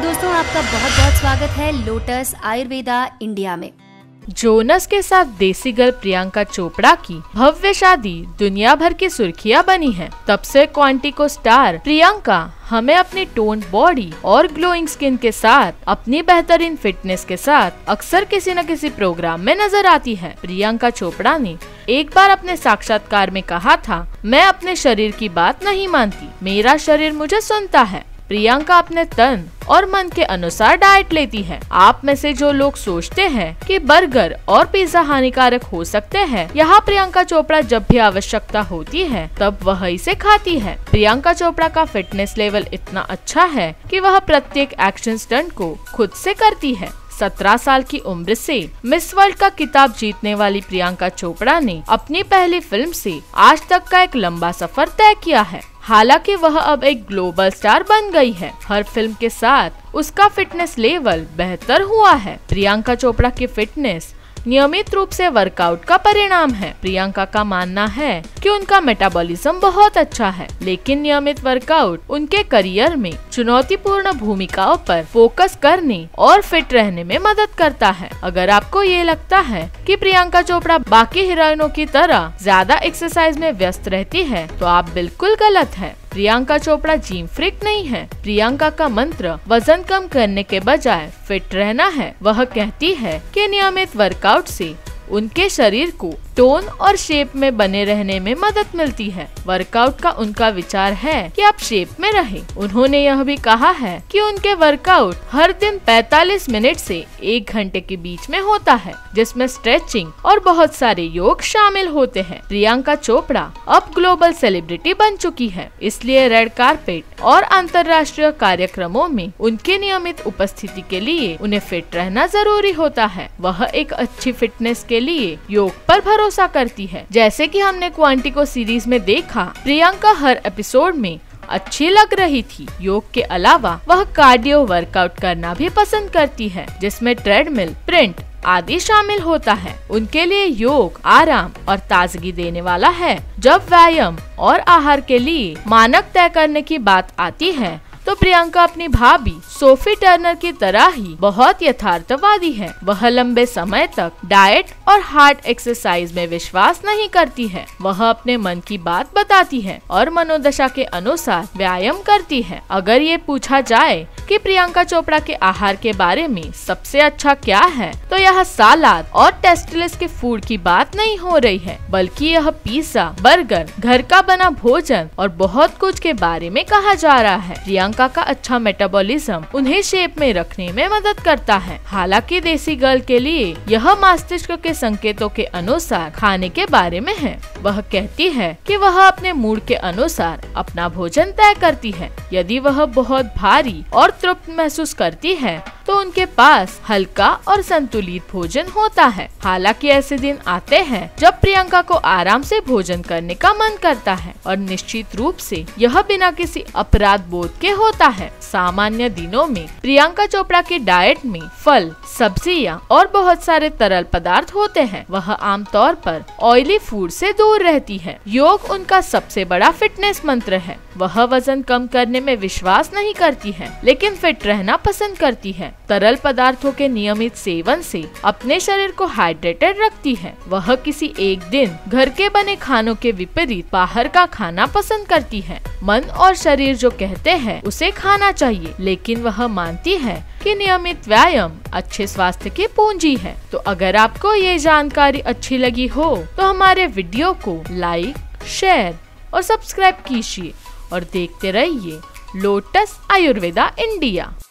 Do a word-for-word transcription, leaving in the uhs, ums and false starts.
दोस्तों, आपका बहुत बहुत स्वागत है लोटस आयुर्वेदा इंडिया में। जोनस के साथ देसी गर्ल प्रियंका चोपड़ा की भव्य शादी दुनिया भर की सुर्खियां बनी है। तब से क्वांटिको स्टार प्रियंका हमें अपनी टोन बॉडी और ग्लोइंग स्किन के साथ अपनी बेहतरीन फिटनेस के साथ अक्सर किसी न किसी प्रोग्राम में नजर आती है। प्रियंका चोपड़ा ने एक बार अपने साक्षात्कार में कहा था, मैं अपने शरीर की बात नहीं मानती, मेरा शरीर मुझे सुनता है। प्रियंका अपने तन और मन के अनुसार डाइट लेती है। आप में से जो लोग सोचते हैं कि बर्गर और पिज्जा हानिकारक हो सकते हैं, यहाँ प्रियंका चोपड़ा जब भी आवश्यकता होती है तब वह इसे खाती है। प्रियंका चोपड़ा का फिटनेस लेवल इतना अच्छा है कि वह प्रत्येक एक्शन स्टंट को खुद से करती है। सत्रह साल की उम्र से मिस वर्ल्ड का खिताब जीतने वाली प्रियंका चोपड़ा ने अपनी पहली फिल्म से आज तक का एक लंबा सफर तय किया है। हालांकि वह अब एक ग्लोबल स्टार बन गई है। हर फिल्म के साथ उसका फिटनेस लेवल बेहतर हुआ है। प्रियंका चोपड़ा की फिटनेस नियमित रूप से वर्कआउट का परिणाम है। प्रियंका का मानना है कि उनका मेटाबॉलिज्म बहुत अच्छा है, लेकिन नियमित वर्कआउट उनके करियर में चुनौतीपूर्ण भूमिकाओं पर फोकस करने और फिट रहने में मदद करता है। अगर आपको ये लगता है कि प्रियंका चोपड़ा बाकी हीरोइनों की तरह ज्यादा एक्सरसाइज में व्यस्त रहती है, तो आप बिल्कुल गलत है। प्रियंका चोपड़ा जिम फ्रीक नहीं है। प्रियंका का मंत्र वजन कम करने के बजाय फिट रहना है। वह कहती है कि नियमित वर्कआउट से उनके शरीर को टोन और शेप में बने रहने में मदद मिलती है। वर्कआउट का उनका विचार है कि आप शेप में रहें। उन्होंने यह भी कहा है कि उनके वर्कआउट हर दिन पैंतालीस मिनट से एक घंटे के बीच में होता है, जिसमें स्ट्रेचिंग और बहुत सारे योग शामिल होते हैं। प्रियंका चोपड़ा अब ग्लोबल सेलिब्रिटी बन चुकी है, इसलिए रेड कारपेट और अंतर्राष्ट्रीय कार्यक्रमों में उनकी नियमित उपस्थिति के लिए उन्हें फिट रहना जरूरी होता है। वह एक अच्छी फिटनेस के लिए योग पर भरोसा करती है। जैसे कि हमने क्वांटिको सीरीज में देखा, प्रियंका हर एपिसोड में अच्छी लग रही थी। योग के अलावा वह कार्डियो वर्कआउट करना भी पसंद करती है, जिसमें ट्रेडमिल, प्रिंट आदि शामिल होता है। उनके लिए योग आराम और ताजगी देने वाला है। जब व्यायाम और आहार के लिए मानक तय करने की बात आती है, तो प्रियंका अपनी भाभी सोफी टर्नर की तरह ही बहुत यथार्थवादी है। वह लंबे समय तक डाइट और हार्ड एक्सरसाइज में विश्वास नहीं करती है। वह अपने मन की बात बताती है और मनोदशा के अनुसार व्यायाम करती है। अगर ये पूछा जाए कि प्रियंका चोपड़ा के आहार के बारे में सबसे अच्छा क्या है, तो यह सलाद और टेस्टलेस के फूड की बात नहीं हो रही है, बल्कि यह पिज्जा, बर्गर, घर का बना भोजन और बहुत कुछ के बारे में कहा जा रहा है। प्रियंका का अच्छा मेटाबॉलिज्म उन्हें शेप में रखने में मदद करता है। हालांकि देसी गर्ल के लिए यह मस्तिष्क के संकेतों के अनुसार खाने के बारे में है। वह कहती है कि वह अपने मूड के अनुसार अपना भोजन तय करती है। यदि वह बहुत भारी और तृप्त महसूस करती है, तो उनके पास हल्का और संतुलित भोजन होता है। हालांकि ऐसे दिन आते हैं जब प्रियंका को आराम से भोजन करने का मन करता है, और निश्चित रूप से यह बिना किसी अपराध बोध के होता है। सामान्य दिनों में प्रियंका चोपड़ा की डाइट में फल, सब्जियां और बहुत सारे तरल पदार्थ होते हैं। वह आमतौर पर ऑयली फूड से दूर रहती है। योग उनका सबसे बड़ा फिटनेस मंत्र है। वह वजन कम करने में विश्वास नहीं करती है, लेकिन फिट रहना पसंद करती है। तरल पदार्थों के नियमित सेवन से अपने शरीर को हाइड्रेटेड रखती है। वह किसी एक दिन घर के बने खानों के विपरीत बाहर का खाना पसंद करती है। मन और शरीर जो कहते हैं उसे खाना चाहिए, लेकिन वह मानती है कि नियमित व्यायाम अच्छे स्वास्थ्य की पूंजी है। तो अगर आपको ये जानकारी अच्छी लगी हो, तो हमारे वीडियो को लाइक, शेयर और सब्सक्राइब कीजिए और देखते रहिए लोटस आयुर्वेदा इंडिया।